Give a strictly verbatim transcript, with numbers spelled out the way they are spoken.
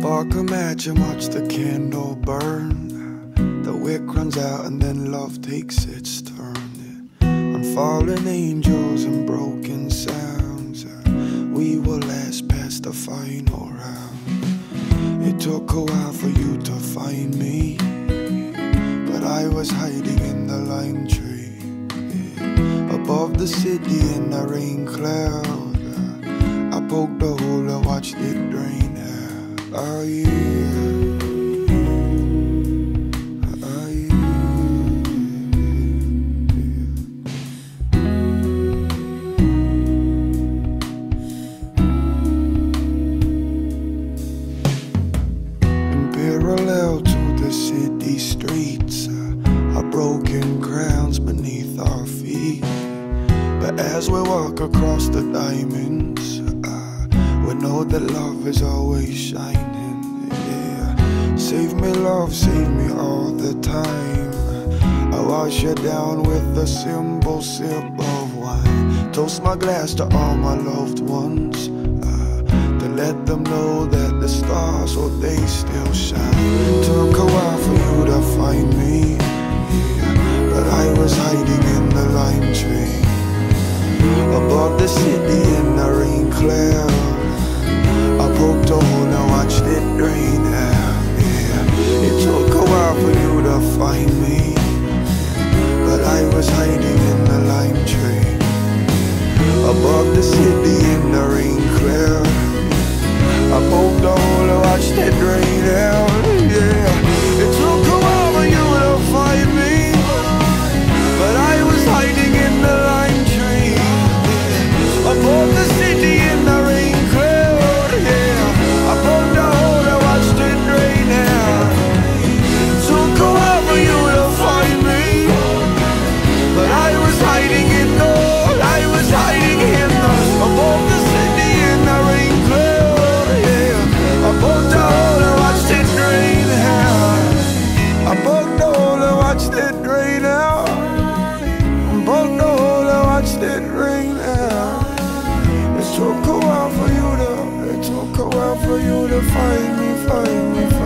Spark a match and watch the candle burn. The wick runs out and then love takes its turn. On fallen angels and broken sounds, we will last past the final round. It took a while for you to find me, but I was hiding in the lime tree, yeah. Above the city in the rain cloud, I poked the hole and watched it drain out. Oh yeah, oh yeah, in parallel to the city streets, are broken grounds beneath our feet. But as we walk across the diamonds, uh, we know that love is always shining, yeah. Save me, love, save me all the time. I wash you down with a simple sip of wine. Toast my glass to all my loved ones, uh, to let them know that the stars, oh, they still shine. Took a while for you to find me, yeah, but I was hiding in the lime tree. Above the city in the rain cloud, I poked a hole and watched it drain out, yeah. It took a while for you to find me, but I was hiding in the lime tree. Above the city in the rain cloud, I poked a hole and watched it drain out, yeah. It took a while for you to find me, but I was hiding in the lime tree. Above the city in the rain cloud, yeah. I poked a hole and watched it drain out. It took a while for you to find me, but I was hiding in the, I was hiding in the, above the city in the rain cloud, yeah. I poked a hole and watched it drain out. I poked a hole and watched it drain out. I poked a hole and watched it drain out. It took a while for you to, it took a while for you to find me, find me, find me.